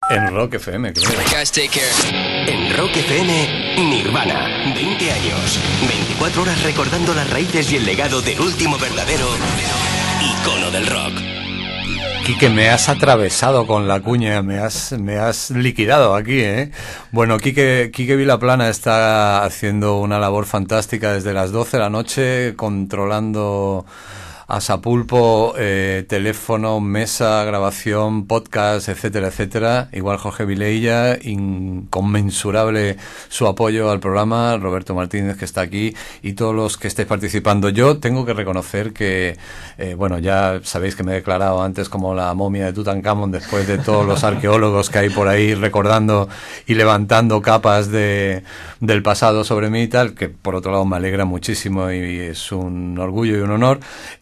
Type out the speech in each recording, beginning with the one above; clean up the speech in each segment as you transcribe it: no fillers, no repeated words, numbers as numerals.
En Rock FM, creo. Guys, take care. En Rock FM, Nirvana. 20 años. 24 horas recordando las raíces y el legado del último verdadero icono del rock. Quique, me has atravesado con la cuña, me has liquidado aquí, ¿eh? Bueno, Quique Vilaplana está haciendo una labor fantástica desde las 12 de la noche, controlando a sapulpo, teléfono, mesa, grabación, podcast, etcétera, etcétera. Igual Jorge Vilella, inconmensurable su apoyo al programa, Roberto Martínez, que está aquí, y todos los que estáis participando. Yo tengo que reconocer que, bueno, ya sabéis que me he declarado antes como la momia de Tutankamón, después de todos los arqueólogos que hay por ahí recordando y levantando capas del pasado sobre mí y tal, que por otro lado me alegra muchísimo y es un orgullo y un honor.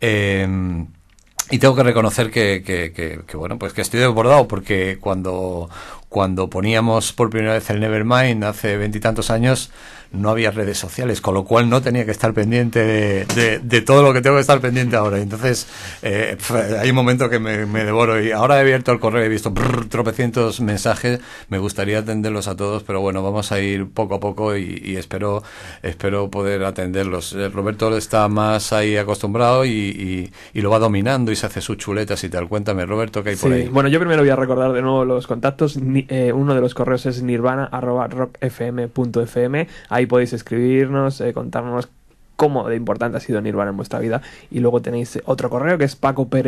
Y tengo que reconocer que bueno, pues que estoy desbordado, porque cuando poníamos por primera vez el Nevermind hace 20 y tantos años, no había redes sociales, con lo cual no tenía que estar pendiente de todo lo que tengo que estar pendiente ahora. Entonces hay un momento que me devoro, y ahora he abierto el correo y he visto tropecientos mensajes. Me gustaría atenderlos a todos, pero bueno, vamos a ir poco a poco y espero poder atenderlos. Roberto está más ahí acostumbrado y lo va dominando y se hace sus chuletas y tal. Cuéntame, Roberto, ¿qué hay por ahí? Bueno, yo primero voy a recordar de nuevo los contactos. Uno de los correos es nirvana@rockfm.fm. Ahí podéis escribirnos, contarnos cómo de importante ha sido Nirvana en vuestra vida. Y luego tenéis otro correo que es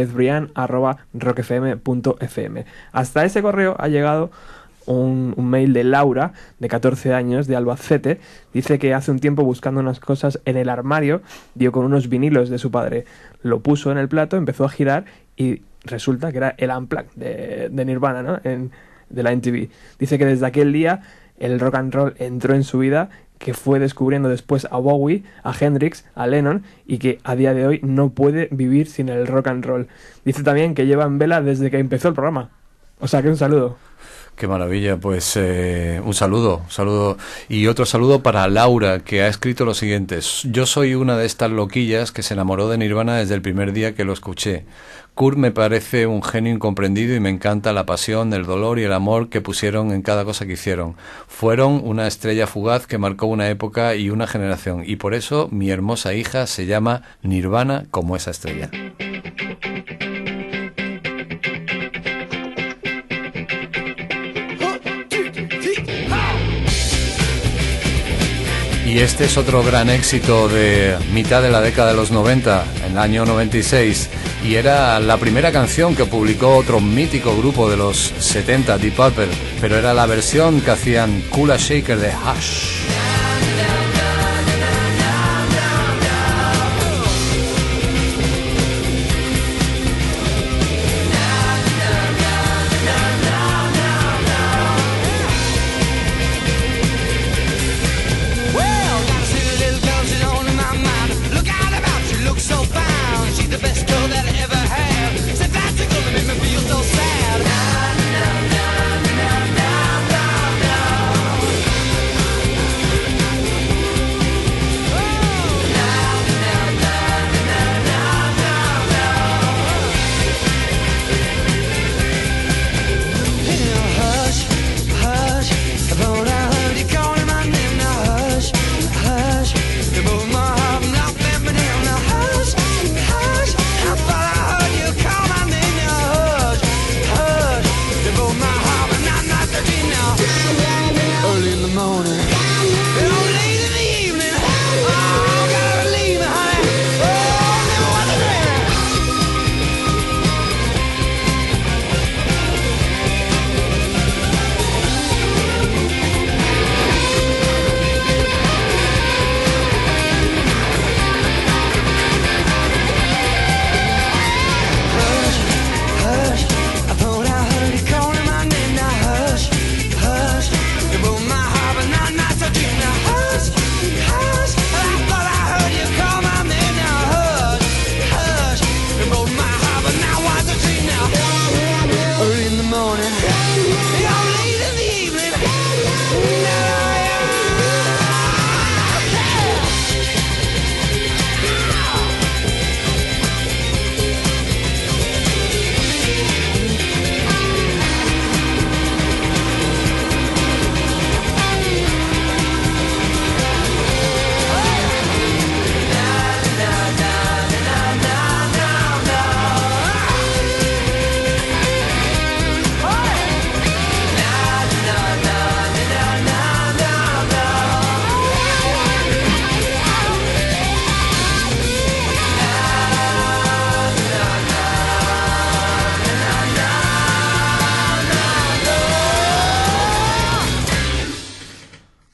pacoperezbrian@rockfm.fm. Hasta ese correo ha llegado un mail de Laura, de 14 años, de Albacete. Dice que hace un tiempo, buscando unas cosas en el armario, dio con unos vinilos de su padre. Lo puso en el plato, empezó a girar y resulta que era el Unplugged de Nirvana, ¿no? De la MTV. Dice que desde aquel día el rock and roll entró en su vida, que fue descubriendo después a Bowie, a Hendrix, a Lennon, y que a día de hoy no puede vivir sin el rock and roll. Dice también que lleva en vela desde que empezó el programa. O sea que un saludo. Qué maravilla, pues un saludo. Y otro saludo para Laura, que ha escrito lo siguiente: yo soy una de estas loquillas que se enamoró de Nirvana desde el primer día que lo escuché. Kurt me parece un genio incomprendido y me encanta la pasión, el dolor y el amor que pusieron en cada cosa que hicieron. Fueron una estrella fugaz que marcó una época y una generación, y por eso mi hermosa hija se llama Nirvana, como esa estrella. Y este es otro gran éxito de mitad de la década de los 90, en el año 96, y era la primera canción que publicó otro mítico grupo de los 70, Deep Purple, pero era la versión que hacían Kula Shaker de Hush.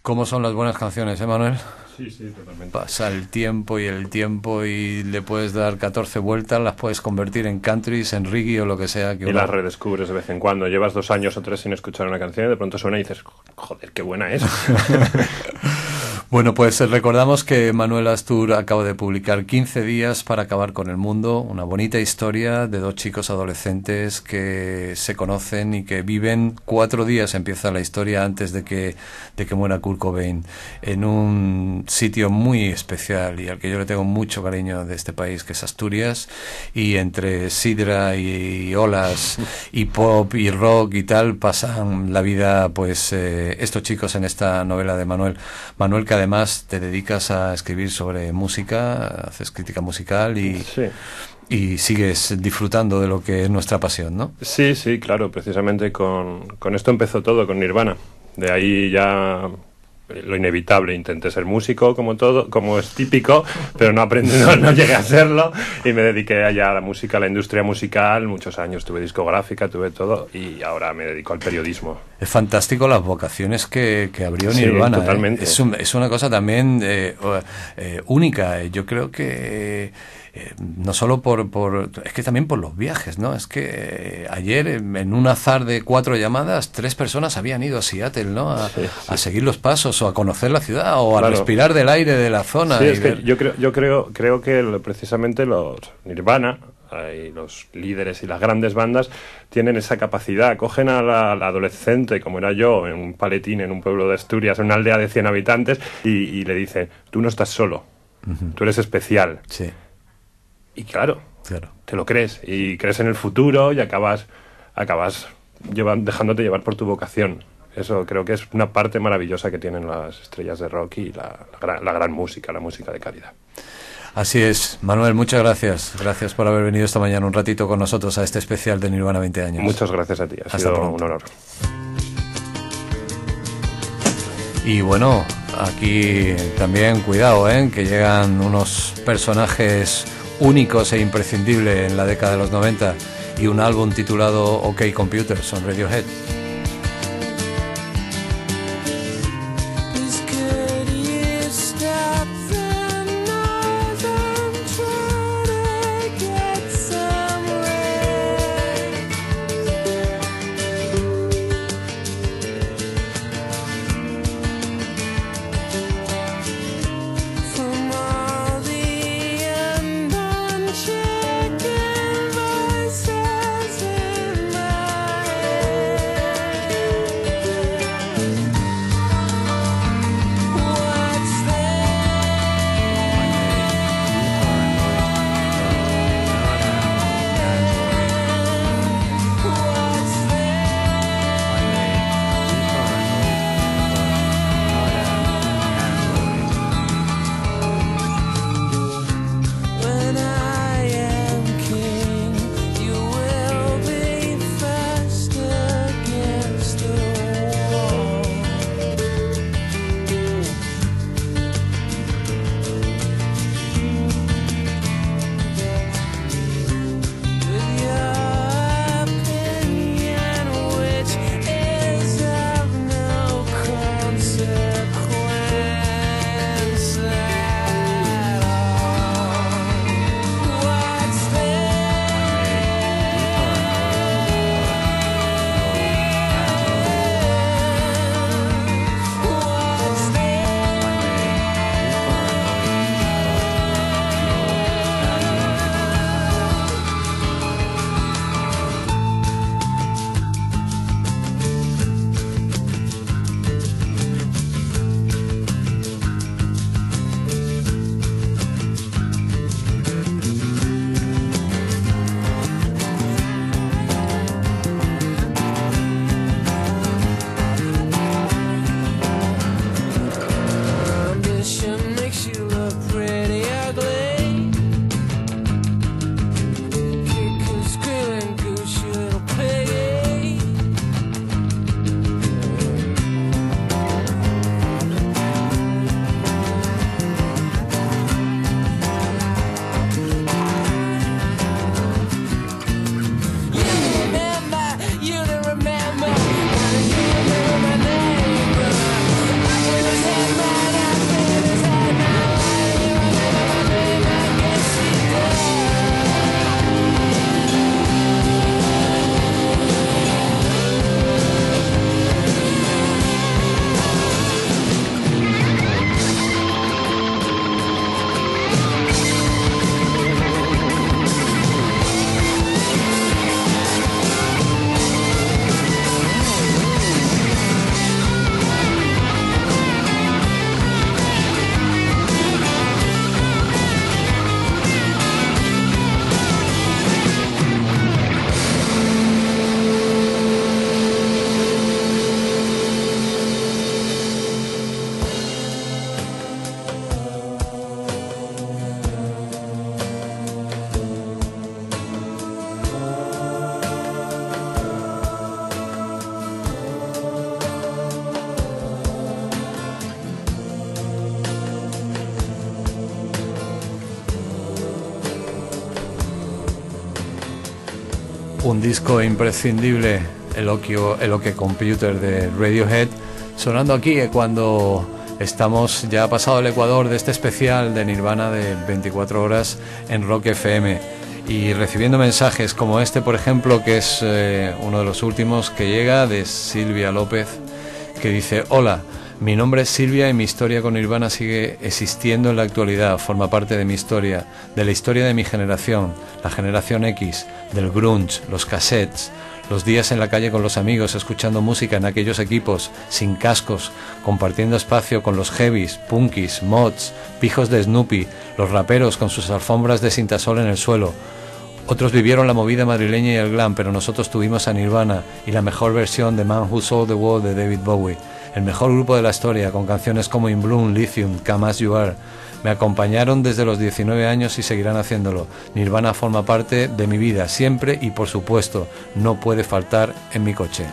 ¿Cómo son las buenas canciones, Manuel? Sí, totalmente. Pasa el tiempo y le puedes dar 14 vueltas, las puedes convertir en countries, en reggae o lo que sea. Y las redescubres de vez en cuando. Llevas 2 años o 3 sin escuchar una canción y de pronto suena y dices, joder, qué buena es. Bueno, pues recordamos que Manuel Astur acaba de publicar 15 días para acabar con el mundo, una bonita historia de 2 chicos adolescentes que se conocen y que viven 4 días, empieza la historia antes de que muera Kurt Cobain, en un sitio muy especial y al que yo le tengo mucho cariño de este país, que es Asturias, y entre sidra y olas y pop y rock y tal, pasan la vida pues estos chicos en esta novela de Manuel, que además te dedicas a escribir sobre música, haces crítica musical y sigues disfrutando de lo que es nuestra pasión, ¿no? Sí, claro, precisamente con esto empezó todo, con Nirvana. De ahí ya lo inevitable, intenté ser músico como todo, como es típico, pero no aprendí, no llegué a serlo y me dediqué allá a la música, a la industria musical, muchos años tuve discográfica, tuve todo y ahora me dedico al periodismo. Es fantástico las vocaciones que abrió Nirvana. Sí, totalmente. Es una cosa también única. Yo creo que no solo es que también por los viajes, ¿no? Es que ayer en un azar de 4 llamadas 3 personas habían ido a Seattle, ¿no? A seguir los pasos o a conocer la ciudad o a respirar del aire de la zona. Sí, es que yo creo que precisamente los Nirvana y los líderes y las grandes bandas tienen esa capacidad, cogen al adolescente como era yo en un paletín en un pueblo de Asturias, en una aldea de 100 habitantes y le dicen, tú no estás solo, tú eres especial. Sí. Y claro, te lo crees y crees en el futuro y acabas dejándote llevar por tu vocación. Eso creo que es una parte maravillosa que tienen las estrellas de rock y la gran música, la música de calidad. Así es. Manuel, muchas gracias. Gracias por haber venido esta mañana un ratito con nosotros a este especial de Nirvana 20 años. Muchas gracias a ti, ha sido un honor. Y bueno, aquí también cuidado, que llegan unos personajes únicos e imprescindibles en la década de los 90 y un álbum titulado OK Computer, son Radiohead. un disco imprescindible, el OK Computer de Radiohead, sonando aquí cuando estamos ya pasado el ecuador de este especial de Nirvana de 24 horas en Rock FM, y recibiendo mensajes como este, por ejemplo, que es uno de los últimos que llega, de Silvia López, que dice: hola, mi nombre es Silvia y mi historia con Nirvana sigue existiendo en la actualidad, forma parte de mi historia, de la historia de mi generación, la generación X, del grunge, los cassettes, los días en la calle con los amigos, escuchando música en aquellos equipos, sin cascos, compartiendo espacio con los heavies, punkis, mods, pijos de Snoopy, los raperos con sus alfombras de cintasol en el suelo. Otros vivieron la movida madrileña y el glam, pero nosotros tuvimos a Nirvana y la mejor versión de Man Who Sold the World de David Bowie. El mejor grupo de la historia, con canciones como In Bloom, Lithium, Come As You Are. Me acompañaron desde los 19 años y seguirán haciéndolo. Nirvana forma parte de mi vida siempre y, por supuesto, no puede faltar en mi coche.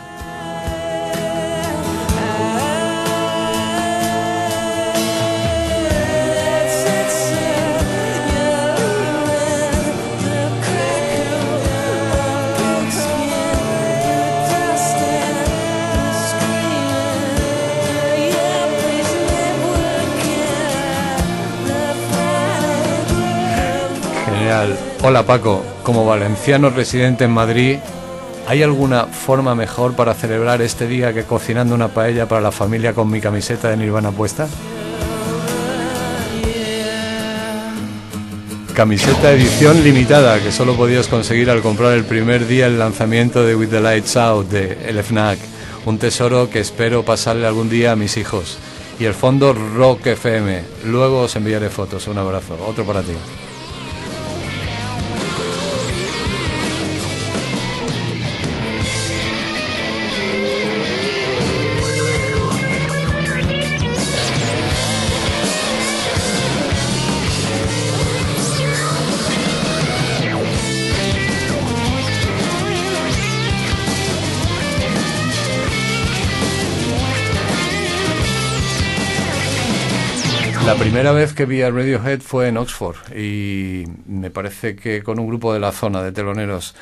Hola Paco, como valenciano residente en Madrid, ¿hay alguna forma mejor para celebrar este día que cocinando una paella para la familia con mi camiseta de Nirvana puesta? Camiseta edición limitada que solo podías conseguir al comprar el primer día el lanzamiento de With the Lights Out de El FNAC, un tesoro que espero pasarle algún día a mis hijos. Y el fondo Rock FM, luego os enviaré fotos. Un abrazo, otro para ti. La primera vez que vi a Radiohead fue en Oxford y me parece que con un grupo de la zona de teloneros.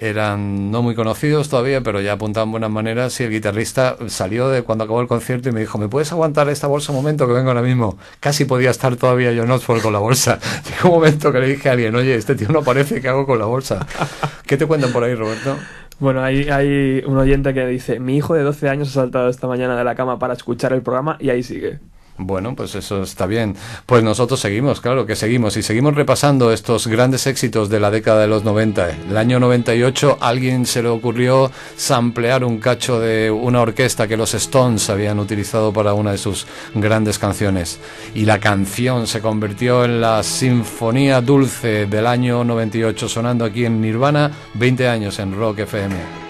Eran no muy conocidos todavía, pero ya apuntaban buenas maneras, y el guitarrista salió de cuando acabó el concierto y me dijo: ¿me puedes aguantar esta bolsa un momento que vengo ahora mismo? Casi podía estar todavía yo en Oxford con la bolsa. Llegó un momento que le dije a alguien: oye, este tío no aparece, ¿qué hago con la bolsa? ¿Qué te cuentan por ahí, Roberto? Bueno, hay un oyente que dice: mi hijo de 12 años ha saltado esta mañana de la cama para escuchar el programa y ahí sigue. Bueno, pues eso está bien. Pues nosotros seguimos, claro que seguimos, y seguimos repasando estos grandes éxitos de la década de los 90. El año 98 a alguien se le ocurrió samplear un cacho de una orquesta que los Stones habían utilizado para una de sus grandes canciones, y la canción se convirtió en la Sinfonía Dulce del año 98, sonando aquí en Nirvana, 20 años en Rock FM.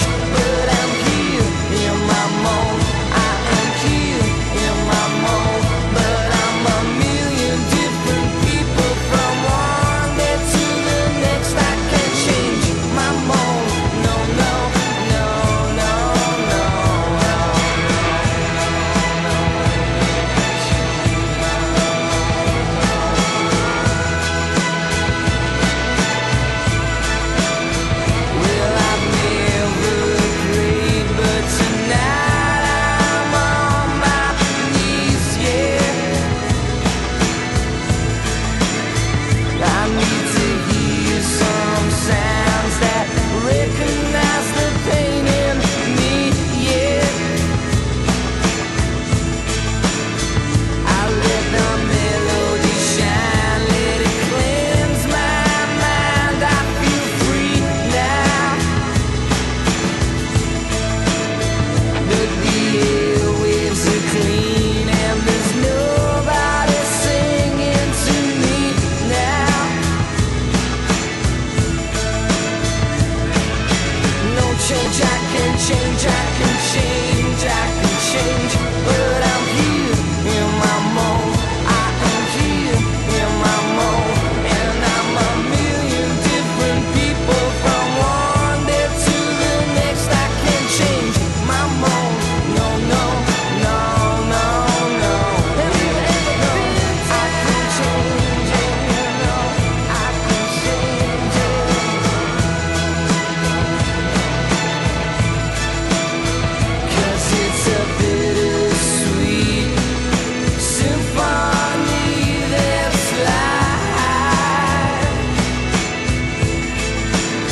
But I'm here in my mode. I am here in my mode.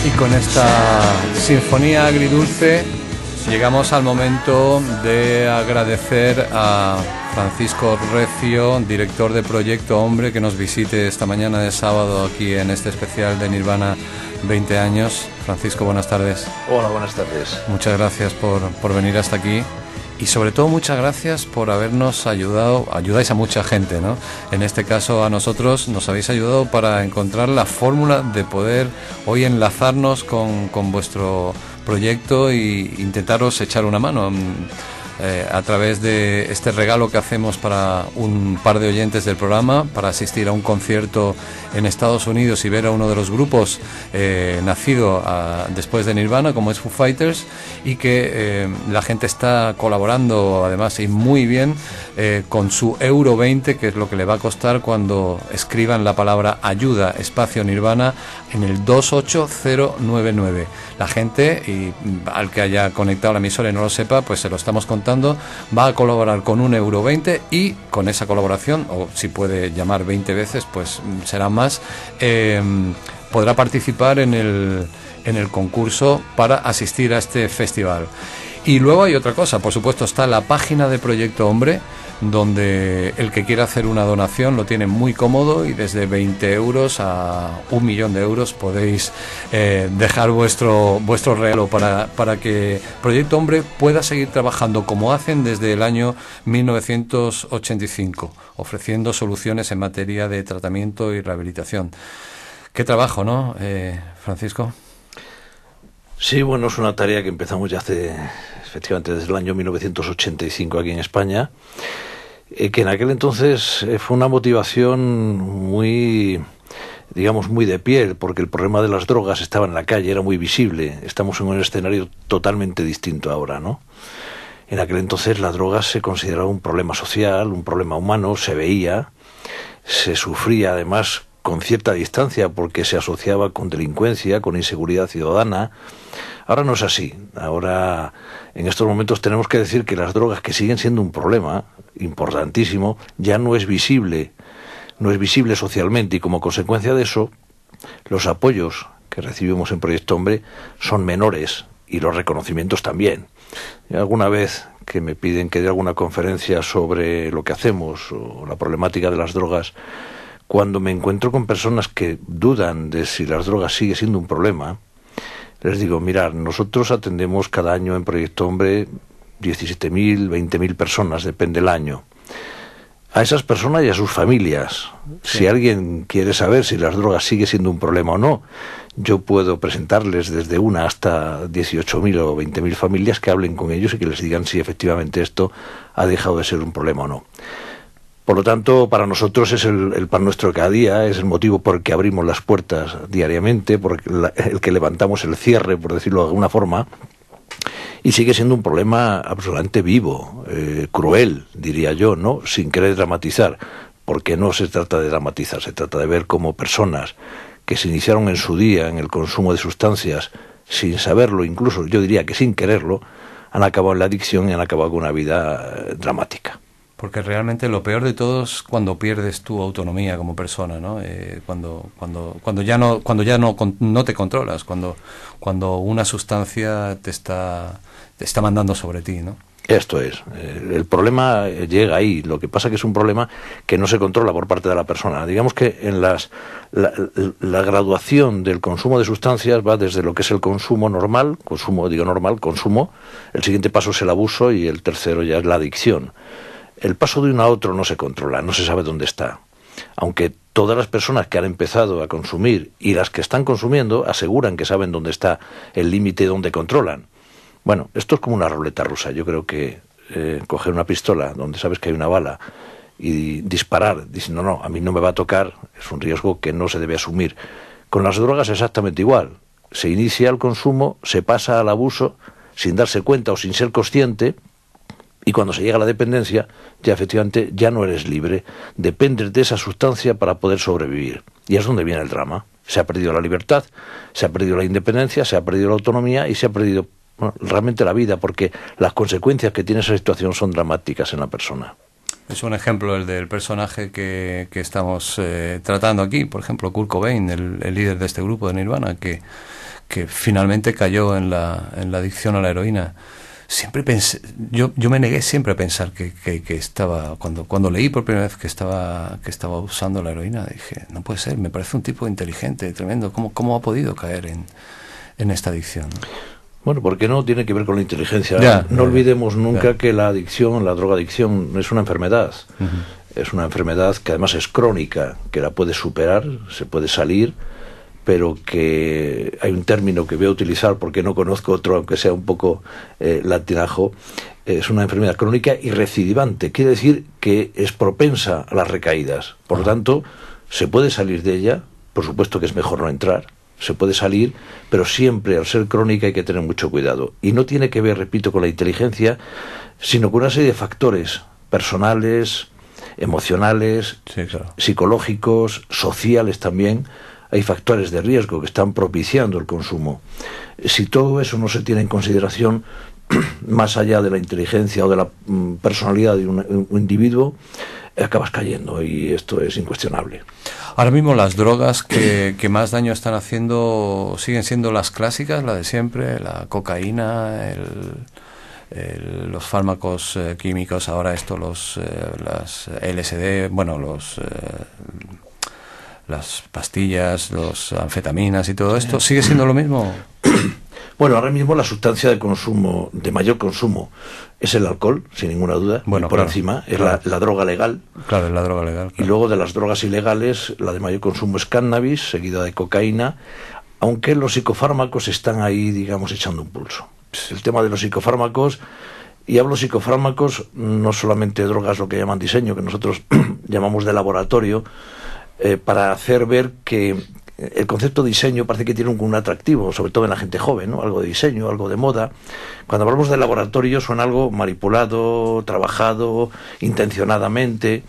Y con esta sinfonía agridulce llegamos al momento de agradecer a Francisco Recio, director de Proyecto Hombre, que nos visite esta mañana de sábado aquí en este especial de Nirvana 20 años. Francisco, buenas tardes. Hola, buenas tardes. Muchas gracias por venir hasta aquí. Y sobre todo muchas gracias por habernos ayudado, ayudáis a mucha gente, ¿no? En este caso a nosotros nos habéis ayudado para encontrar la fórmula de poder hoy enlazarnos con vuestro proyecto e intentaros echar una mano a través de este regalo que hacemos para un par de oyentes del programa, para asistir a un concierto en Estados Unidos y ver a uno de los grupos nacido después de Nirvana, como es Foo Fighters, y que la gente está colaborando además y muy bien con su euro 20, que es lo que le va a costar cuando escriban la palabra ayuda espacio Nirvana en el 28099. La gente, y al que haya conectado la emisora y no lo sepa, pues se lo estamos contando, va a colaborar con un euro 20 y con esa colaboración, o si puede llamar 20 veces, pues será más, podrá participar en el concurso para asistir a este festival. Y luego hay otra cosa, por supuesto, está la página de Proyecto Hombre, donde el que quiera hacer una donación lo tiene muy cómodo, y desde 20 euros a 1 millón de euros podéis dejar vuestro regalo para que Proyecto Hombre pueda seguir trabajando como hacen desde el año 1985, ofreciendo soluciones en materia de tratamiento y rehabilitación. Qué trabajo, ¿no, Francisco? Sí, bueno, es una tarea que empezamos ya efectivamente desde el año 1985 aquí en España, que en aquel entonces fue una motivación muy, digamos, muy de piel, porque el problema de las drogas estaba en la calle, era muy visible. Estamos en un escenario totalmente distinto ahora, ¿no? En aquel entonces la droga se consideraba un problema social, un problema humano, se veía, se sufría además con cierta distancia porque se asociaba con delincuencia, con inseguridad ciudadana. Ahora no es así. Ahora, en estos momentos tenemos que decir que las drogas, que siguen siendo un problema importantísimo, ya no es visible socialmente, y como consecuencia de eso, los apoyos que recibimos en Proyecto Hombre son menores, y los reconocimientos también. Alguna vez que me piden que dé alguna conferencia sobre lo que hacemos o la problemática de las drogas, cuando me encuentro con personas que dudan de si las drogas sigue siendo un problema, les digo, mirad, nosotros atendemos cada año en Proyecto Hombre 17.000, 20.000 personas, depende del año. A esas personas y a sus familias, sí. Si alguien quiere saber si las drogas sigue siendo un problema o no, yo puedo presentarles desde una hasta 18.000 o 20.000 familias que hablen con ellos y que les digan si efectivamente esto ha dejado de ser un problema o no. Por lo tanto, para nosotros es el pan nuestro de cada día, es el motivo por el que abrimos las puertas diariamente, por el que levantamos el cierre, por decirlo de alguna forma, y sigue siendo un problema absolutamente vivo, cruel, diría yo, ¿no? Sin querer dramatizar, porque no se trata de dramatizar, se trata de ver cómo personas que se iniciaron en su día en el consumo de sustancias, sin saberlo, incluso yo diría que sin quererlo, han acabado en la adicción y han acabado con una vida dramática. Porque realmente lo peor de todo es cuando pierdes tu autonomía como persona, ¿no? Cuando ya no te controlas, cuando una sustancia te está mandando sobre ti, ¿no? Esto es, el problema llega ahí. Lo que pasa que es un problema que no se controla por parte de la persona. Digamos que en la graduación del consumo de sustancias va desde lo que es el consumo normal, consumo, el siguiente paso es el abuso y el tercero ya es la adicción. El paso de uno a otro no se controla, no se sabe dónde está. Aunque todas las personas que han empezado a consumir y las que están consumiendo aseguran que saben dónde está el límite donde controlan. Bueno, esto es como una ruleta rusa. Yo creo que coger una pistola donde sabes que hay una bala y disparar, diciendo no, a mí no me va a tocar, es un riesgo que no se debe asumir. Con las drogas es exactamente igual. Se inicia el consumo, se pasa al abuso sin darse cuenta o sin ser consciente. Y cuando se llega a la dependencia, ya efectivamente ya no eres libre, dependes de esa sustancia para poder sobrevivir. Y es donde viene el drama. Se ha perdido la libertad, se ha perdido la independencia, se ha perdido la autonomía y se ha perdido realmente la vida, porque las consecuencias que tiene esa situación son dramáticas en la persona. Es un ejemplo el del personaje que estamos tratando aquí, por ejemplo, Kurt Cobain, el líder de este grupo de Nirvana, que que finalmente cayó en la adicción a la heroína. Siempre pensé, yo me negué siempre a pensar que estaba, cuando leí por primera vez que estaba usando la heroína, dije, no puede ser, me parece un tipo inteligente, tremendo, ¿cómo ha podido caer en esta adicción? Bueno, porque no tiene que ver con la inteligencia. No olvidemos nunca que la adicción, la drogadicción, es una enfermedad. Es una enfermedad que además es crónica, que la puedes superar, se puede salir, pero que hay un término que voy a utilizar porque no conozco otro, aunque sea un poco latinajo. Es una enfermedad crónica y recidivante. Quiere decir que es propensa a las recaídas. Por lo tanto, se puede salir de ella. Por supuesto que es mejor no entrar. Se puede salir, pero siempre al ser crónica hay que tener mucho cuidado. Y no tiene que ver, repito, con la inteligencia, sino con una serie de factores personales, emocionales, sí, claro, psicológicos, sociales también. Hay factores de riesgo que están propiciando el consumo. Si todo eso no se tiene en consideración, más allá de la inteligencia o de la personalidad de un individuo, acabas cayendo, y esto es incuestionable. Ahora mismo las drogas que más daño están haciendo siguen siendo las clásicas, la de siempre, la cocaína, los fármacos químicos, ahora las LSD, bueno, las pastillas, los anfetaminas y todo esto, ¿sigue siendo lo mismo? Bueno, ahora mismo la sustancia de consumo, de mayor consumo, es el alcohol, sin ninguna duda. Bueno, por claro, encima es la droga legal. Claro, es la droga legal. Claro. Y luego de las drogas ilegales, la de mayor consumo es cannabis, seguida de cocaína, aunque los psicofármacos están ahí, digamos, echando un pulso. El tema de los psicofármacos, y hablo psicofármacos, no solamente drogas, lo que llaman diseño, que nosotros llamamos de laboratorio, para hacer ver que el concepto de diseño parece que tiene un atractivo, sobre todo en la gente joven, ¿no? Algo de diseño, algo de moda. Cuando hablamos de laboratorio suena algo manipulado, trabajado, intencionadamente.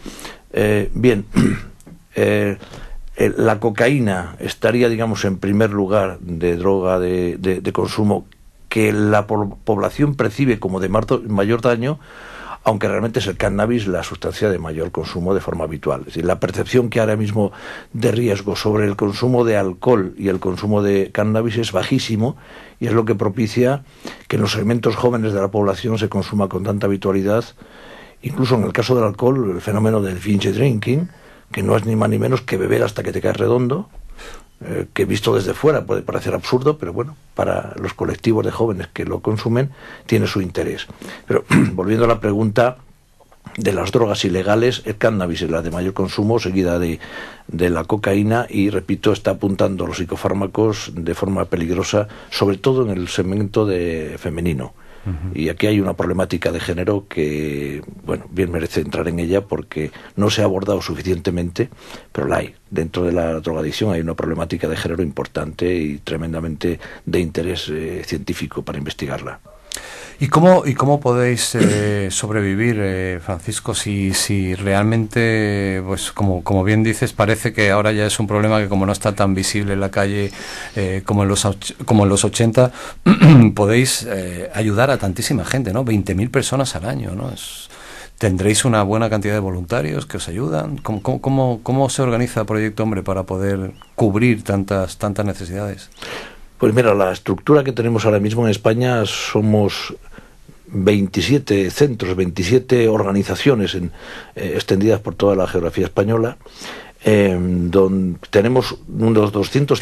La cocaína estaría, digamos, en primer lugar de droga de consumo que la población percibe como de mayor daño, aunque realmente es el cannabis la sustancia de mayor consumo de forma habitual. Es decir, la percepción que ahora mismo de riesgo sobre el consumo de alcohol y el consumo de cannabis es bajísimo, y es lo que propicia que en los segmentos jóvenes de la población se consuma con tanta habitualidad. Incluso en el caso del alcohol, el fenómeno del binge drinking, que no es ni más ni menos que beber hasta que te caes redondo, que visto desde fuera puede parecer absurdo, pero bueno, para los colectivos de jóvenes que lo consumen tiene su interés. Pero volviendo a la pregunta de las drogas ilegales, el cannabis es la de mayor consumo, seguida de la cocaína, y repito, está apuntando a los psicofármacos de forma peligrosa, sobre todo en el segmento femenino. Y aquí hay una problemática de género que, bueno, bien merece entrar en ella porque no se ha abordado suficientemente, pero la hay. Dentro de la drogadicción hay una problemática de género importante y tremendamente de interés científico para investigarla. ¿Y cómo podéis sobrevivir, Francisco, si realmente, pues como bien dices, parece que ahora ya es un problema que como no está tan visible en la calle como en los 80, podéis ayudar a tantísima gente, ¿no? 20.000 personas al año, ¿no? ¿Tendréis una buena cantidad de voluntarios que os ayudan? ¿Cómo se organiza Proyecto Hombre para poder cubrir tantas necesidades? Pues mira, la estructura que tenemos ahora mismo en España somos 27 centros, 27 organizaciones extendidas por toda la geografía española, donde tenemos unos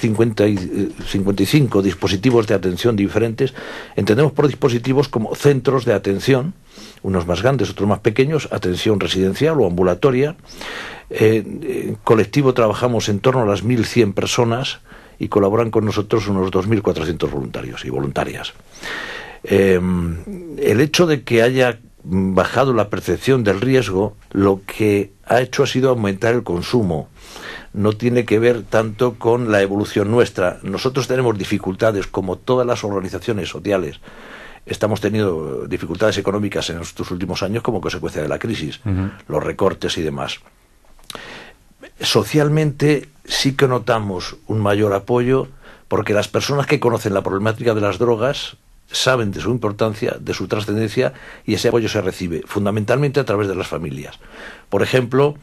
255 dispositivos de atención diferentes. Entendemos por dispositivos como centros de atención, unos más grandes, otros más pequeños, atención residencial o ambulatoria. En colectivo trabajamos en torno a las 1.100 personas y colaboran con nosotros unos 2.400 voluntarios y voluntarias. El hecho de que haya bajado la percepción del riesgo, lo que ha hecho ha sido aumentar el consumo. No tiene que ver tanto con la evolución nuestra. Nosotros tenemos dificultades, como todas las organizaciones sociales. Estamos teniendo dificultades económicas en estos últimos años como consecuencia de la crisis, los recortes y demás. Socialmente sí que notamos un mayor apoyo, porque las personas que conocen la problemática de las drogas saben de su importancia, de su trascendencia, y ese apoyo se recibe fundamentalmente a través de las familias. Por ejemplo,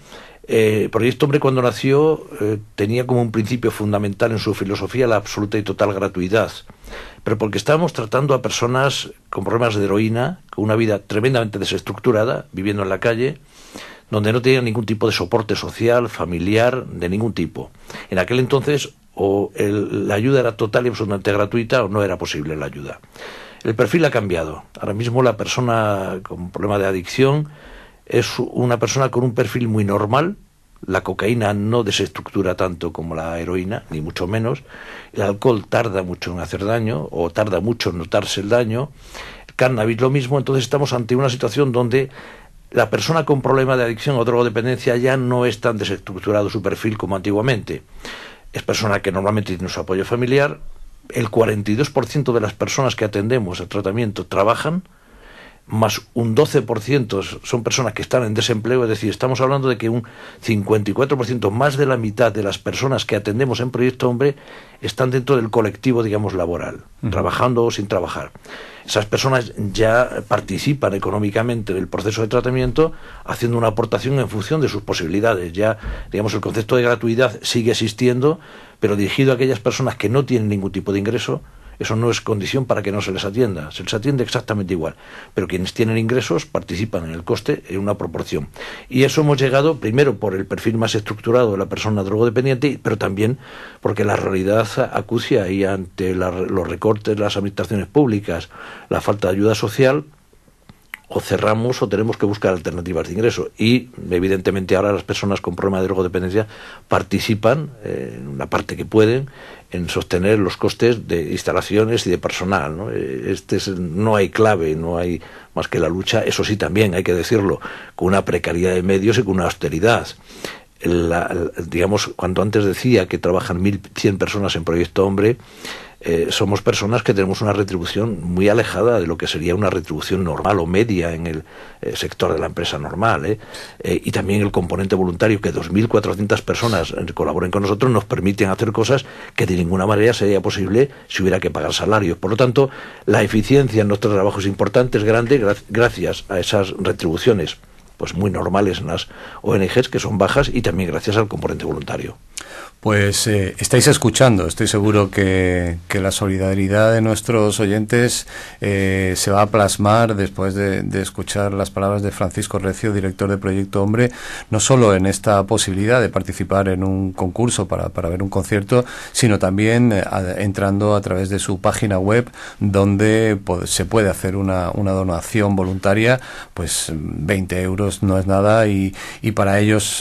Proyecto Hombre, cuando nació, tenía como un principio fundamental en su filosofía la absoluta y total gratuidad, pero porque estábamos tratando a personas con problemas de heroína, con una vida tremendamente desestructurada, viviendo en la calle, donde no tenían ningún tipo de soporte social, familiar, de ningún tipo. En aquel entonces la ayuda era total y absolutamente gratuita, o no era posible la ayuda. El perfil ha cambiado. Ahora mismo la persona con problema de adicción es una persona con un perfil muy normal. La cocaína no desestructura tanto como la heroína, ni mucho menos. El alcohol tarda mucho en hacer daño, o tarda mucho en notarse el daño. El cannabis lo mismo. Entonces estamos ante una situación donde la persona con problema de adicción o drogodependencia ya no es tan desestructurado su perfil como antiguamente. Es persona que normalmente tiene su apoyo familiar. El 42% de las personas que atendemos al tratamiento trabajan, más un 12% son personas que están en desempleo, es decir, estamos hablando de que un 54%, más de la mitad de las personas que atendemos en Proyecto Hombre están dentro del colectivo, digamos, laboral, trabajando o sin trabajar. Esas personas ya participan económicamente del proceso de tratamiento, haciendo una aportación en función de sus posibilidades. Ya, digamos, el concepto de gratuidad sigue existiendo, pero dirigido a aquellas personas que no tienen ningún tipo de ingreso. Eso no es condición para que no se les atienda, se les atiende exactamente igual, pero quienes tienen ingresos participan en el coste en una proporción. Y eso hemos llegado primero por el perfil más estructurado de la persona drogodependiente, pero también porque la realidad acucia y ante los recortes de las administraciones públicas, la falta de ayuda social, o cerramos o tenemos que buscar alternativas de ingreso. Y evidentemente ahora las personas con problemas de drogodependencia participan en la parte que pueden en sostener los costes de instalaciones y de personal, ¿no? No hay clave, no hay más que la lucha, eso sí también hay que decirlo, con una precariedad de medios y con una austeridad. Digamos, cuando antes decía que trabajan 1.100 personas en Proyecto Hombre, somos personas que tenemos una retribución muy alejada de lo que sería una retribución normal o media en el sector de la empresa normal, y también el componente voluntario, que 2.400 personas colaboren con nosotros, nos permiten hacer cosas que de ninguna manera sería posible si hubiera que pagar salarios. Por lo tanto, la eficiencia en nuestro trabajo es importante, es grande, gracias a esas retribuciones pues muy normales en las ONGs, que son bajas, y también gracias al componente voluntario. Pues estáis escuchando, estoy seguro que la solidaridad de nuestros oyentes se va a plasmar después de escuchar las palabras de Francisco Recio, director de Proyecto Hombre, no solo en esta posibilidad de participar en un concurso para ver un concierto, sino también entrando a través de su página web, donde se puede hacer una donación voluntaria, pues 20 euros no es nada, y para ellos,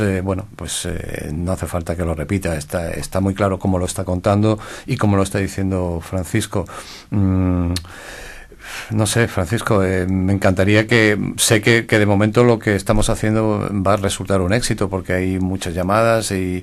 no hace falta que lo repita. Está muy claro cómo lo está contando y cómo lo está diciendo Francisco. No sé, Francisco, me encantaría sé que de momento lo que estamos haciendo va a resultar un éxito, porque hay muchas llamadas y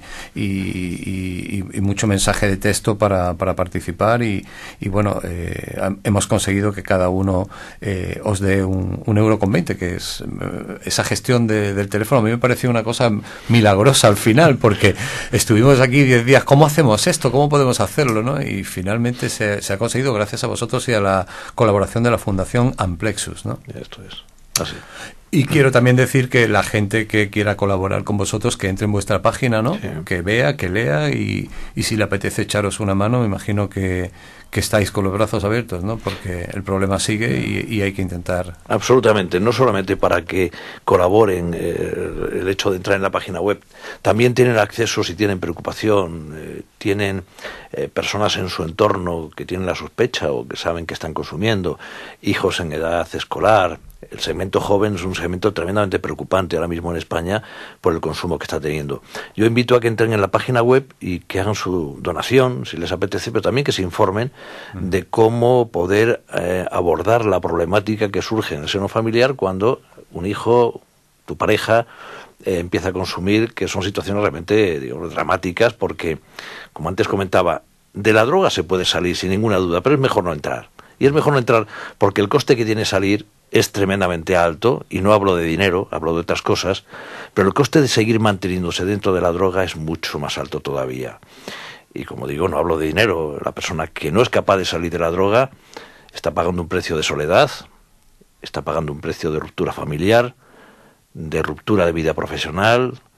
mucho mensaje de texto para participar, y bueno, hemos conseguido que cada uno os dé un euro con 20, que es esa gestión del teléfono. A mí me pareció una cosa milagrosa al final, porque estuvimos aquí 10 días, ¿cómo hacemos esto? ¿Cómo podemos hacerlo? ¿No? Y finalmente se ha conseguido gracias a vosotros y a la colaboración de la Fundación Amplexus, ¿no? Esto es así. Y quiero también decir que la gente que quiera colaborar con vosotros, que entre en vuestra página, ¿no? Sí. Que vea, que lea, y si le apetece echaros una mano, me imagino que estáis con los brazos abiertos, ¿no? Porque el problema sigue y hay que intentar. Absolutamente, no solamente para que colaboren el hecho de entrar en la página web, también tienen acceso si tienen preocupación, tienen personas en su entorno que tienen la sospecha o que saben que están consumiendo, hijos en edad escolar. El segmento joven es un segmento tremendamente preocupante ahora mismo en España por el consumo que está teniendo. Yo invito a que entren en la página web y que hagan su donación, si les apetece, pero también que se informen de cómo poder abordar la problemática que surge en el seno familiar cuando un hijo, tu pareja, empieza a consumir, que son situaciones realmente, digamos, dramáticas, porque, como antes comentaba, de la droga se puede salir sin ninguna duda, pero es mejor no entrar. Y es mejor no entrar porque el coste que tiene salir es tremendamente alto, y no hablo de dinero, hablo de otras cosas, pero el coste de seguir manteniéndose dentro de la droga es mucho más alto todavía. Y como digo, no hablo de dinero. La persona que no es capaz de salir de la droga está pagando un precio de soledad, está pagando un precio de ruptura familiar, de ruptura de vida profesional,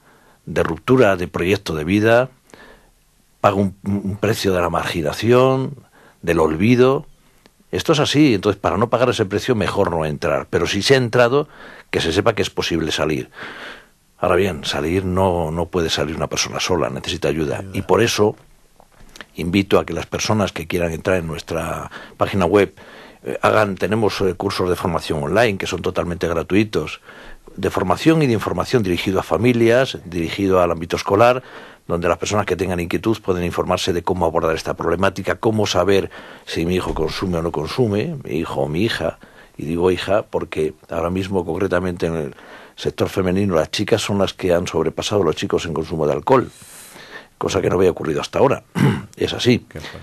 de ruptura de proyecto de vida, paga un precio de la marginación, del olvido. Esto es así, entonces para no pagar ese precio mejor no entrar, pero si se ha entrado, que se sepa que es posible salir. Ahora bien, salir no puede salir una persona sola, necesita ayuda. Y por eso invito a que las personas que quieran entrar en nuestra página web tenemos cursos de formación online que son totalmente gratuitos, de formación y de información dirigido a familias, dirigido al ámbito escolar, donde las personas que tengan inquietud pueden informarse de cómo abordar esta problemática, cómo saber si mi hijo consume o no consume, mi hijo o mi hija. Y digo hija porque ahora mismo, concretamente en el sector femenino, las chicas son las que han sobrepasado a los chicos en consumo de alcohol, cosa que no había ocurrido hasta ahora. Es así.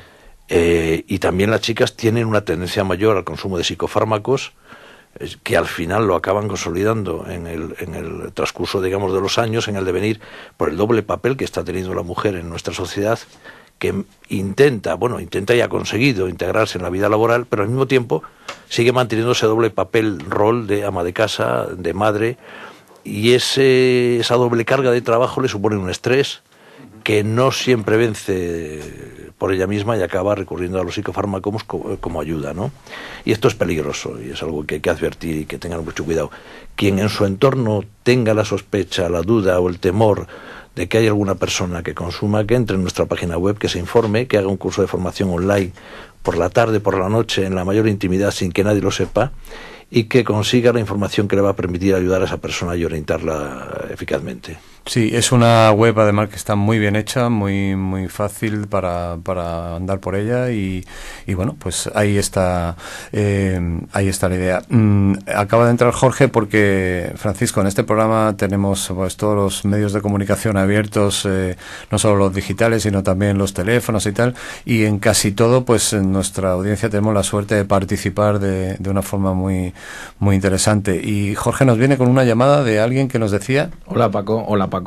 Y también las chicas tienen una tendencia mayor al consumo de psicofármacos, que al final lo acaban consolidando en el transcurso, digamos, de los años, en el devenir, por el doble papel que está teniendo la mujer en nuestra sociedad, que intenta y ha conseguido integrarse en la vida laboral, pero al mismo tiempo sigue manteniendo ese doble rol de ama de casa, de madre, y esa doble carga de trabajo le supone un estrés que no siempre vence por ella misma y acaba recurriendo a los psicofármacos como ayuda, ¿no? Y esto es peligroso y es algo que hay que advertir y que tengan mucho cuidado. Quien en su entorno tenga la sospecha, la duda o el temor de que hay alguna persona que consuma, que entre en nuestra página web, que se informe, que haga un curso de formación online por la tarde, por la noche, en la mayor intimidad, sin que nadie lo sepa, y que consiga la información que le va a permitir ayudar a esa persona y orientarla eficazmente. Sí, es una web además que está muy bien hecha, muy fácil para andar por ella y bueno, pues ahí está la idea. Acaba de entrar Jorge porque, Francisco, en este programa tenemos pues todos los medios de comunicación abiertos, no solo los digitales, sino también los teléfonos y tal, y en casi todo, pues en nuestra audiencia tenemos la suerte de participar de una forma muy interesante. Y Jorge nos viene con una llamada de alguien que nos decía... Hola Paco,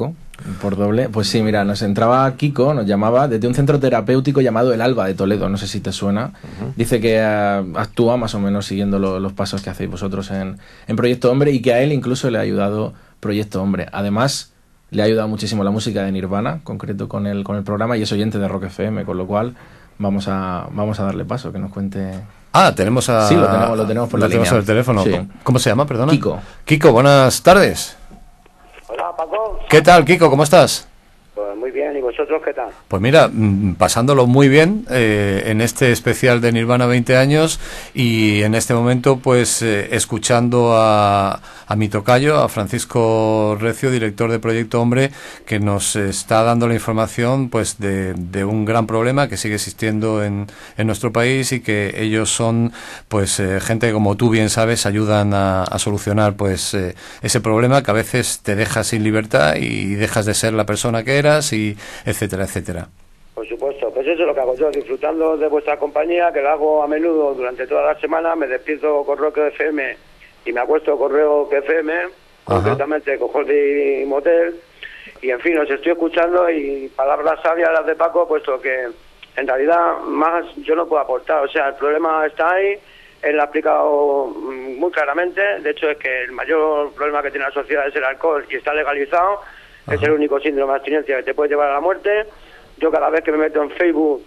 por doble. Pues sí, mira, nos Kiko, nos llamaba desde un centro terapéutico llamado El Alba de Toledo, no sé si te suena. Dice que actúa más o menos siguiendo los pasos que hacéis vosotros en Proyecto Hombre y que a él incluso le ha ayudado Proyecto Hombre. Además, le ha ayudado muchísimo la música de Nirvana, concreto con el programa, y es oyente de Rock FM, con lo cual vamos a darle paso, que nos cuente... tenemos a... Sí, lo tenemos por la línea. Tenemos el teléfono. Sí. ¿Cómo se llama, perdona? Kiko, buenas tardes. Hola, Paco. ¿Qué tal, Kiko? ¿Cómo estás? Pues muy bien, ¿y vosotros qué tal? Pues mira, pasándolo muy bien en este especial de Nirvana 20 años y en este momento pues escuchando a mi tocayo, a Francisco Recio, director de Proyecto Hombre, que nos está dando la información pues de un gran problema que sigue existiendo en nuestro país y que ellos son pues gente que, como tú bien sabes, ayudan a solucionar pues ese problema que a veces te deja sin libertad y dejas de ser la persona que eras y etcétera, etcétera. Por supuesto, pues eso es lo que hago yo, disfrutando de vuestra compañía, que lo hago a menudo durante toda la semana. Me despierto con Rock FM y me acuesto con Rock FM, concretamente con Jordi Motel, y en fin, os estoy escuchando y palabras sabias las de Paco, puesto que en realidad más yo no puedo aportar. O sea, el problema está ahí, él lo ha explicado muy claramente. De hecho, es que el mayor problema que tiene la sociedad es el alcohol y está legalizado. Es el único síndrome de abstinencia que te puede llevar a la muerte. Yo cada vez que me meto en Facebook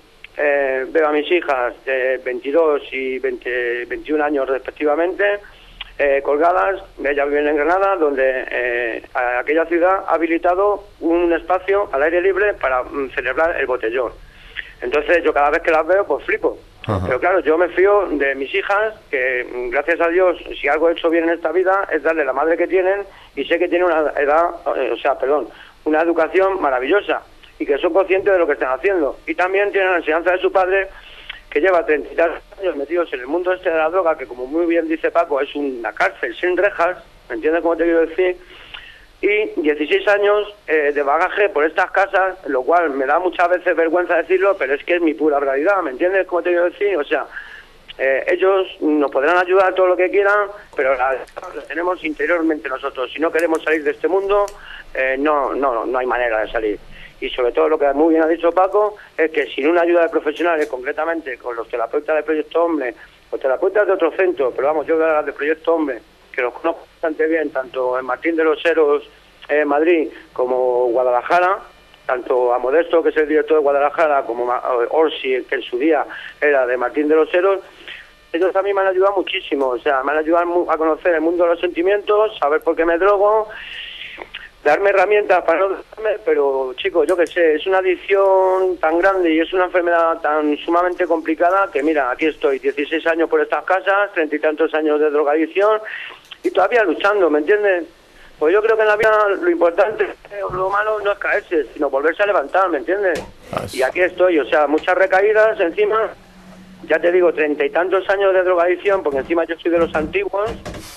veo a mis hijas de 22 y 21 años respectivamente, colgadas. Ellas viven en Granada, donde aquella ciudad ha habilitado un espacio al aire libre para celebrar el botellón. Entonces yo cada vez que las veo pues flipo. Pero claro, yo me fío de mis hijas, que gracias a Dios, si algo he hecho bien en esta vida es darle la madre que tienen, y sé que tienen una educación maravillosa y que son conscientes de lo que están haciendo. Y también tienen la enseñanza de su padre, que lleva 33 años metidos en el mundo este de la droga, que como muy bien dice Paco, es una cárcel sin rejas, ¿me entiendes cómo te quiero decir? Y 16 años de bagaje por estas casas, lo cual me da muchas veces vergüenza decirlo, pero es que es mi pura realidad, ¿me entiendes cómo te quiero decir? O sea, ellos nos podrán ayudar todo lo que quieran, pero la tenemos interiormente nosotros. Si no queremos salir de este mundo, no hay manera de salir. Y sobre todo lo que muy bien ha dicho Paco, es que sin una ayuda de profesionales, concretamente con los terapeutas de Proyecto Hombre, o terapeutas de otro centro, pero vamos, yo voy a hablar de Proyecto Hombre, que los conozco bastante bien, tanto en Martín de los Heros Madrid como Guadalajara, tanto a Modesto, que es el director de Guadalajara, como a Orsi, que en su día era de Martín de los Heros, ellos también me han ayudado muchísimo, o sea, me han ayudado a conocer el mundo de los sentimientos, saber por qué me drogo, darme herramientas para no drogarme, pero chicos, yo qué sé, es una adicción tan grande y es una enfermedad tan sumamente complicada que mira, aquí estoy, 16 años por estas casas, 30 y tantos años de drogadicción y todavía luchando, ¿me entiendes? Pues yo creo que en la vida lo importante, lo malo no es caerse, sino volverse a levantar, ¿me entiendes? Y aquí estoy, o sea, muchas recaídas encima, ya te digo, 30 y tantos años de drogadicción, porque encima yo soy de los antiguos,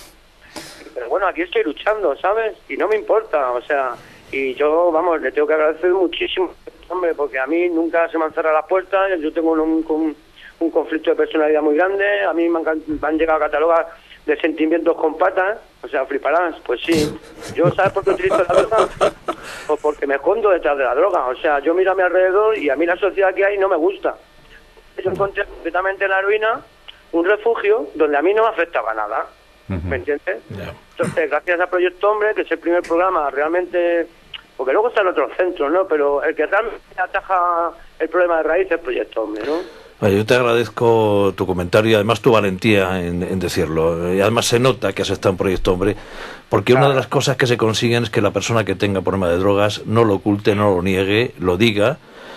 pero bueno, aquí estoy luchando, ¿sabes? Y no me importa, o sea, y yo, vamos, le tengo que agradecer muchísimo, hombre, porque a mí nunca se me han cerrado las puertas, yo tengo un conflicto de personalidad muy grande, a mí me han llegado a catalogar de sentimientos con patas, o sea, fliparás, pues sí. Yo, ¿sabes por qué utilizo la droga? Pues porque me escondo detrás de la droga, o sea, yo miro a mi alrededor y a mí la sociedad que hay no me gusta. Yo encontré completamente en la ruina un refugio donde a mí no me afectaba nada, ¿me entiendes? Yeah. Entonces, gracias a Proyecto Hombre, que es el primer programa realmente, porque luego están otros centros, ¿no? Pero el que realmente ataja el problema de raíz es Proyecto Hombre, ¿no? Yo te agradezco tu comentario y además tu valentía en decirlo. Y además se nota que has estado en Proyecto Hombre, porque una de las cosas que se consiguen es que la persona que tenga problema de drogas no lo oculte, no lo niegue, lo diga,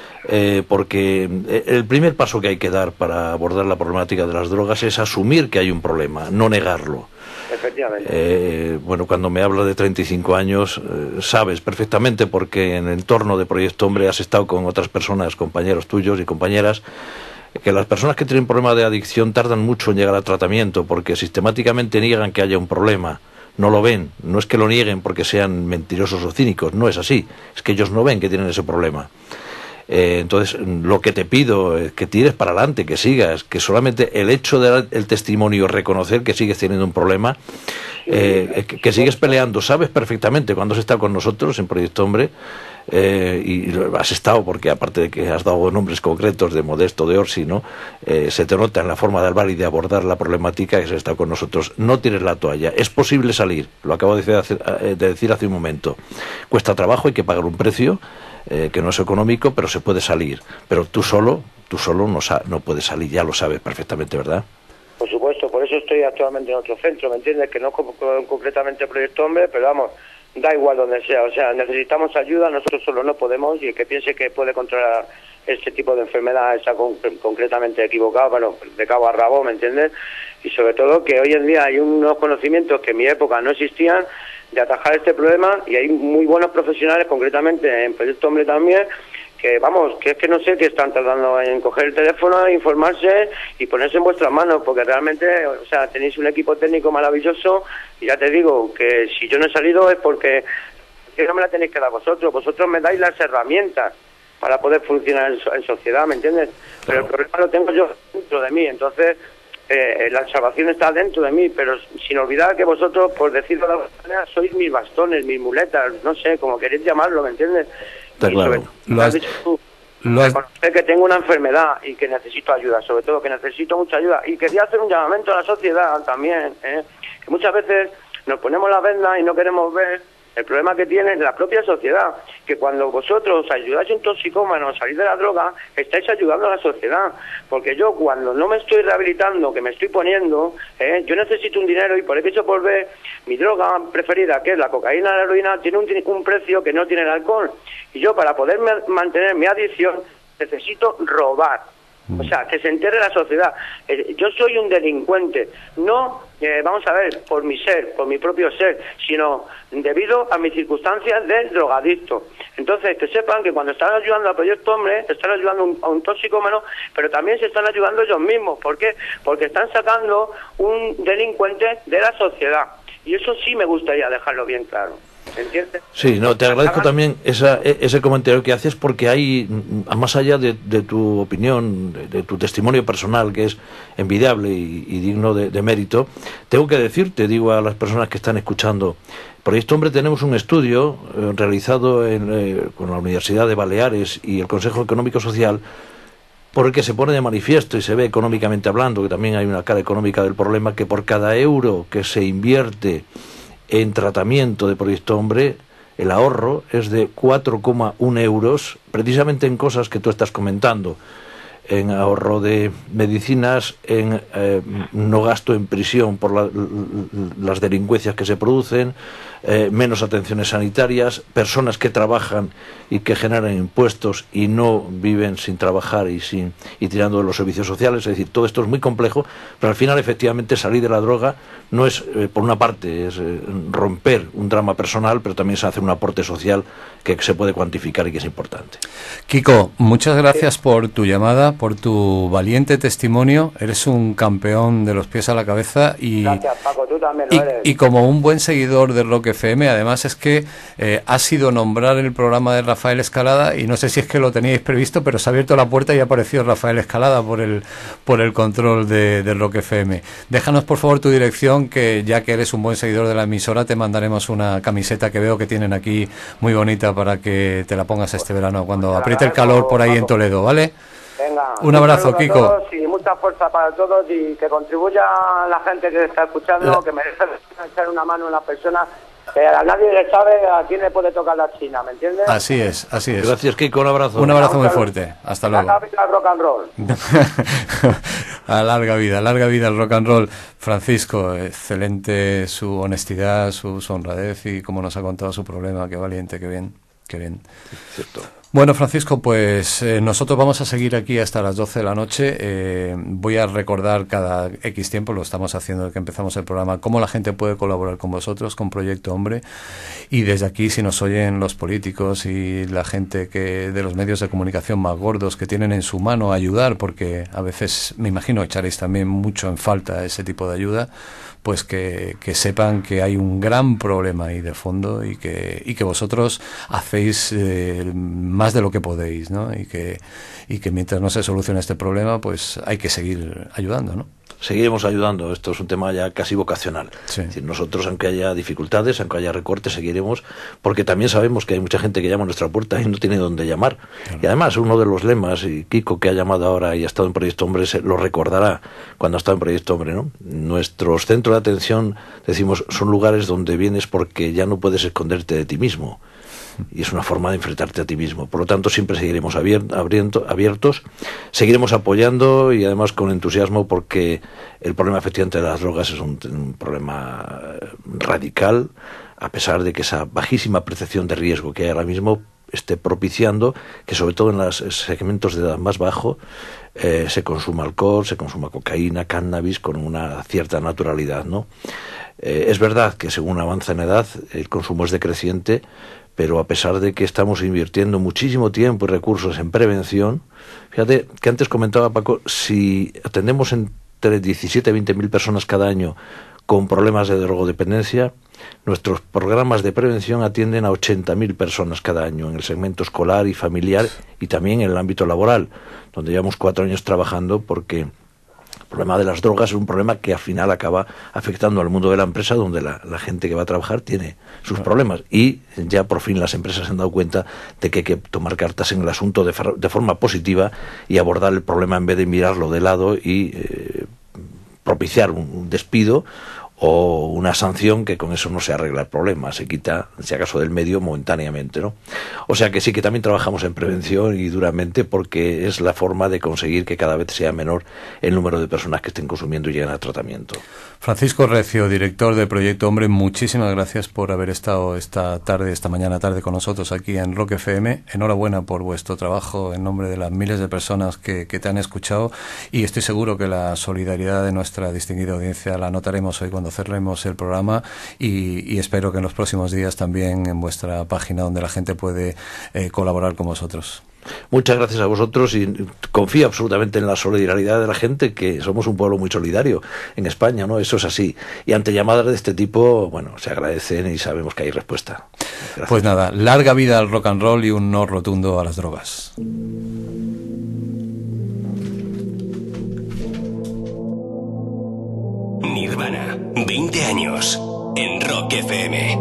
porque el primer paso que hay que dar para abordar la problemática de las drogas es asumir que hay un problema, no negarlo. Efectivamente. Bueno, cuando me habla de 35 años, sabes perfectamente, porque en el entorno de Proyecto Hombre has estado con otras personas, compañeros tuyos y compañeras, que las personas que tienen problemas de adicción tardan mucho en llegar al tratamiento porque sistemáticamente niegan que haya un problema, no lo ven, no es que lo nieguen porque sean mentirosos o cínicos, no es así, es que ellos no ven que tienen ese problema. Entonces, lo que te pido es que tires para adelante, que sigas, que solamente el hecho de dar el testimonio, reconocer que sigues teniendo un problema, que sigues peleando, sabes perfectamente cuando has estado con nosotros en Proyecto Hombre, y has estado, porque aparte de que has dado nombres concretos de Modesto, de Orsi, ¿no? Se te nota en la forma de hablar y de abordar la problemática que has estado con nosotros. No tires la toalla, es posible salir, lo acabo de decir hace un momento. Cuesta trabajo, hay que pagar un precio, que no es económico, pero se puede salir. Pero tú solo no puedes salir, ya lo sabes perfectamente, ¿verdad? Por supuesto, por eso estoy actualmente en otro centro, ¿me entiendes? Que no concretamente Proyecto Hombre, pero vamos, da igual donde sea, o sea, necesitamos ayuda, nosotros solo no podemos, y el que piense que puede controlar este tipo de enfermedad está concretamente equivocado, bueno, de cabo a rabo, ¿me entiendes? Y sobre todo que hoy en día hay unos conocimientos que en mi época no existían de atajar este problema, y hay muy buenos profesionales, concretamente en Proyecto Hombre también, que vamos, que es que no sé qué están tardando en coger el teléfono, informarse y ponerse en vuestras manos, porque realmente, o sea, tenéis un equipo técnico maravilloso, y ya te digo que si yo no he salido es porque no me la tenéis que dar vosotros me dais las herramientas para poder funcionar en sociedad, ¿me entiendes? Pero el problema lo tengo yo dentro de mí, entonces la salvación está dentro de mí, pero sin olvidar que vosotros, por decirlo de alguna manera, sois mis bastones, mis muletas, no sé, como queréis llamarlo, ¿me entiendes? Está claro. Lo has dicho tú, reconocer que tengo una enfermedad y que necesito ayuda, sobre todo que necesito mucha ayuda. Y quería hacer un llamamiento a la sociedad también, que muchas veces nos ponemos la venda y no queremos ver el problema que tiene la propia sociedad, que cuando vosotros ayudáis a un toxicómano a salir de la droga, estáis ayudando a la sociedad, porque yo cuando no me estoy rehabilitando, que me estoy poniendo, yo necesito un dinero, y por el hecho por ver, mi droga preferida, que es la cocaína, la heroína, tiene un precio que no tiene el alcohol, y yo para poder mantener mi adicción necesito robar. O sea, que se entere la sociedad. Yo soy un delincuente, no, vamos a ver, por mi ser, por mi propio ser, sino debido a mis circunstancias de drogadicto. Entonces, que sepan que cuando están ayudando al Proyecto Hombre, están ayudando a un toxicómano, pero también se están ayudando ellos mismos. ¿Por qué? Porque están sacando un delincuente de la sociedad. Y eso sí me gustaría dejarlo bien claro. ¿Entiendes? Sí, no, te agradezco también ese comentario que haces, porque hay, más allá de tu opinión, de tu testimonio personal, que es envidiable y digno de mérito, tengo que decirte, digo a las personas que están escuchando, Proyecto Hombre tenemos un estudio realizado con la Universidad de Baleares y el Consejo Económico Social, por el que se pone de manifiesto y se ve económicamente hablando, que también hay una cara económica del problema, que por cada euro que se invierte en tratamiento de Proyecto Hombre, el ahorro es de 4,1 euros, precisamente en cosas que tú estás comentando, en ahorro de medicinas, en no gasto en prisión por las delincuencias que se producen, menos atenciones sanitarias, personas que trabajan y que generan impuestos y no viven sin trabajar y tirando de los servicios sociales. Es decir, todo esto es muy complejo, pero al final efectivamente salir de la droga no es, por una parte, es romper un drama personal, pero también es hacer un aporte social que se puede cuantificar y que es importante. Kiko, muchas gracias por tu llamada, por tu valiente testimonio. Eres un campeón de los pies a la cabeza y, gracias, Paco, tú también lo eres. Y como un buen seguidor de Rock FM, además es que ha sido nombrar el programa de Rafael Escalada y no sé si es que lo teníais previsto, pero se ha abierto la puerta y ha aparecido Rafael Escalada por el control de Rock FM. Déjanos por favor tu dirección, que ya que eres un buen seguidor de la emisora te mandaremos una camiseta que veo que tienen aquí muy bonita para que te la pongas este verano cuando apriete el calor por ahí en Toledo, ¿vale? Venga, un abrazo, Kiko. A todos y mucha fuerza para todos y que contribuya a la gente que está escuchando, que merece echar una mano en las personas, que a nadie le sabe a quién le puede tocar la China, ¿me entiendes? Así es, así es. Gracias, Kiko, un abrazo. Un abrazo muy fuerte, hasta luego. Larga vida al rock and roll. A larga vida al rock and roll. Francisco, excelente su honestidad, su honradez y como nos ha contado su problema, qué valiente, qué bien, qué bien. Cierto. Bueno, Francisco, pues nosotros vamos a seguir aquí hasta las 12 de la noche. Voy a recordar cada X tiempo, lo estamos haciendo desde que empezamos el programa, cómo la gente puede colaborar con vosotros, con Proyecto Hombre. Y desde aquí, si nos oyen los políticos y la gente que de los medios de comunicación más gordos que tienen en su mano ayudar, porque a veces, me imagino, echaréis también mucho en falta ese tipo de ayuda, pues que sepan que hay un gran problema ahí de fondo y que vosotros hacéis más de lo que podéis, ¿no? Y que mientras no se solucione este problema, pues hay que seguir ayudando, ¿no? Seguiremos ayudando, esto es un tema ya casi vocacional. Sí. Es decir, nosotros, aunque haya dificultades, aunque haya recortes, seguiremos, porque también sabemos que hay mucha gente que llama a nuestra puerta y no tiene dónde llamar. Claro. Y además, uno de los lemas, y Kiko, que ha llamado ahora y ha estado en Proyecto Hombre, lo recordará cuando ha estado en Proyecto Hombre, ¿no? Nuestros centros de atención, decimos, son lugares donde vienes porque ya no puedes esconderte de ti mismo. Y es una forma de enfrentarte a ti mismo. Por lo tanto, siempre seguiremos abiertos, seguiremos apoyando y además con entusiasmo, porque el problema efectivamente de las drogas es un problema radical, a pesar de que esa bajísima percepción de riesgo que hay ahora mismo esté propiciando que sobre todo en los segmentos de edad más bajo se consuma alcohol, se consuma cocaína, cannabis con una cierta naturalidad, ¿no? Es verdad que según avanza en edad el consumo es decreciente, pero a pesar de que estamos invirtiendo muchísimo tiempo y recursos en prevención, fíjate que antes comentaba Paco, si atendemos entre 17 y 20.000 personas cada año con problemas de drogodependencia, nuestros programas de prevención atienden a 80.000 personas cada año en el segmento escolar y familiar y también en el ámbito laboral, donde llevamos 4 años trabajando, porque el problema de las drogas es un problema que al final acaba afectando al mundo de la empresa, donde la gente que va a trabajar tiene sus problemas. Y ya por fin las empresas se han dado cuenta de que hay que tomar cartas en el asunto de forma positiva y abordar el problema en vez de mirarlo de lado y propiciar un despido o una sanción, que con eso no se arregla el problema, se quita, si acaso, del medio momentáneamente, ¿no? O sea que sí, que también trabajamos en prevención y duramente, porque es la forma de conseguir que cada vez sea menor el número de personas que estén consumiendo y lleguen a tratamiento. Francisco Recio, director de Proyecto Hombre, muchísimas gracias por haber estado esta mañana tarde con nosotros aquí en Rock FM. Enhorabuena por vuestro trabajo en nombre de las miles de personas que te han escuchado, y estoy seguro que la solidaridad de nuestra distinguida audiencia la notaremos hoy cuando cerremos el programa, y espero que en los próximos días también en vuestra página, donde la gente puede colaborar con vosotros. Muchas gracias a vosotros, y confío absolutamente en la solidaridad de la gente, que somos un pueblo muy solidario en España, ¿no? Eso es así. Y ante llamadas de este tipo, bueno, se agradecen y sabemos que hay respuesta. Gracias. Pues nada, larga vida al rock and roll y un no rotundo a las drogas. Nirvana, 20 años en Rock FM.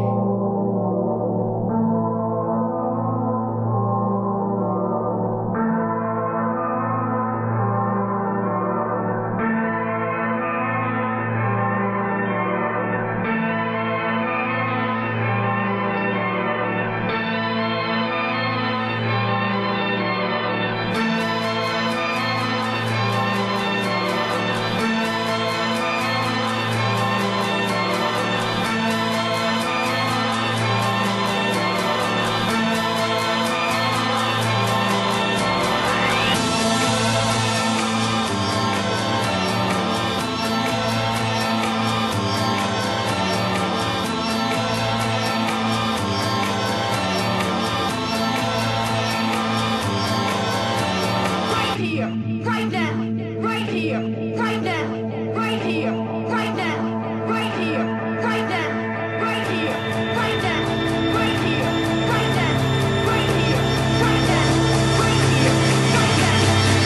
right now, right here, right now, right here, right now, right here, right now, right here, right now, right here, right now, right here, right now, right here, right now.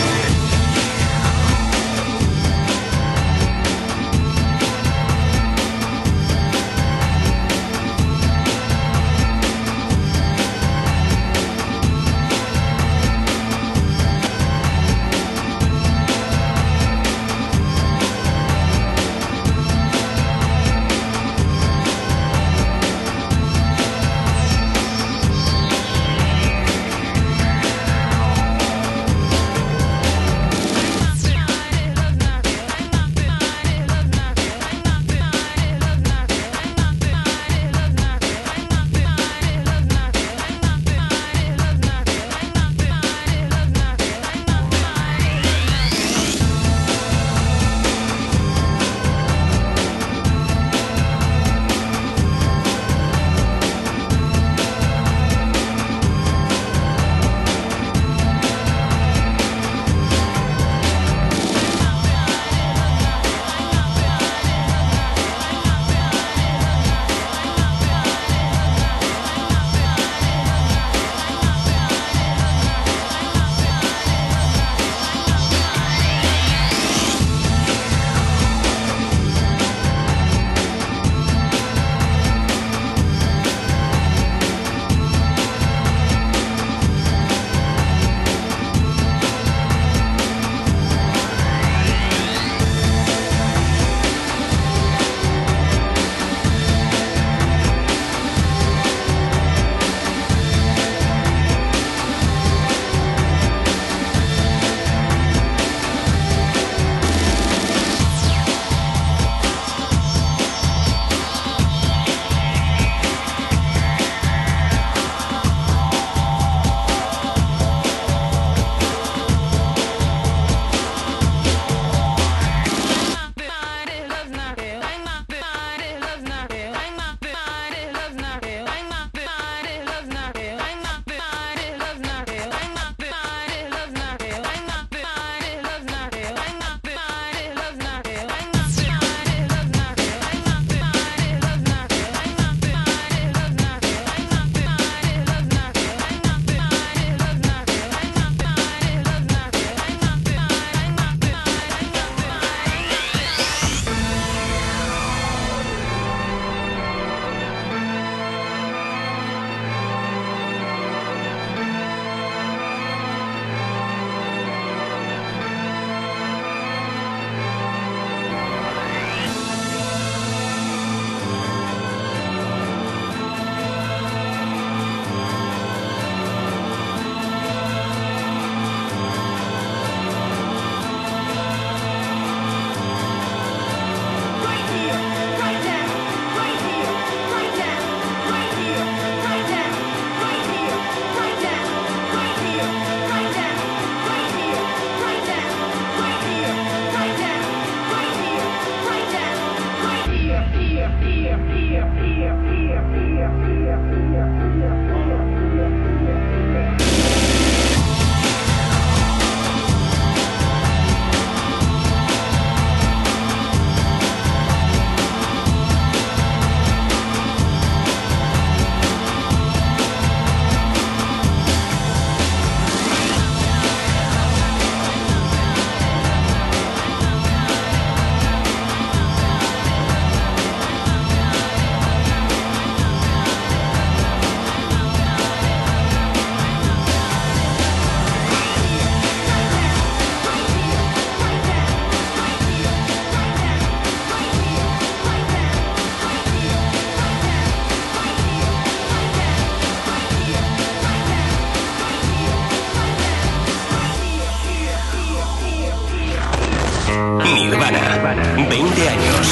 Nirvana, 20 años.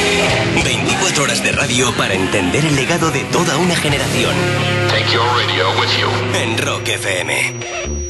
24 horas de radio para entender el legado de toda una generación. Take your radio with you. En Rock FM.